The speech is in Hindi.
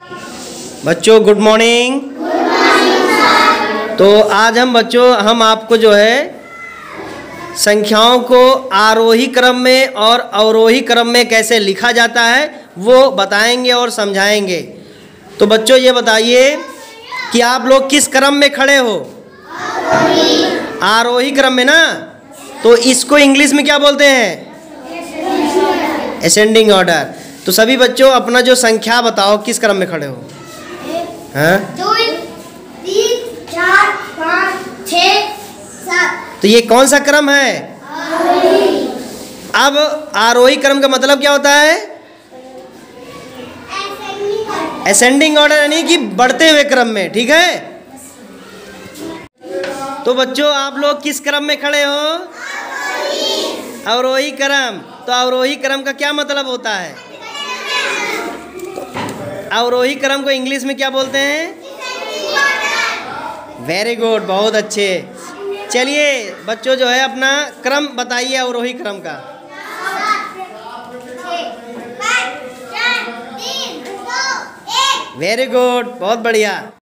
बच्चों गुड मॉर्निंग। तो आज हम आपको जो है संख्याओं को आरोही क्रम में और अवरोही क्रम में कैसे लिखा जाता है वो बताएंगे और समझाएंगे। तो बच्चों ये बताइए कि आप लोग किस क्रम में खड़े हो? आरोही क्रम में ना। तो इसको इंग्लिश में क्या बोलते हैं? Ascending order. तो सभी बच्चों अपना जो संख्या बताओ, किस क्रम में खड़े हो? हाँ? 2 3 4 5 6 7। तो ये कौन सा क्रम है? अब आरोही क्रम का मतलब क्या होता है? असेंडिंग ऑर्डर, यानी कि बढ़ते हुए क्रम में। ठीक है। तो बच्चों आप लोग किस क्रम में खड़े हो? अवरोही क्रम। तो अवरोही क्रम का क्या मतलब होता है? अवरोही क्रम को इंग्लिश में क्या बोलते हैं? वेरी गुड, बहुत अच्छे। चलिए बच्चों जो है अपना क्रम बताइए अवरोही क्रम का। 5 4 3 2 1। वेरी गुड, बहुत बढ़िया।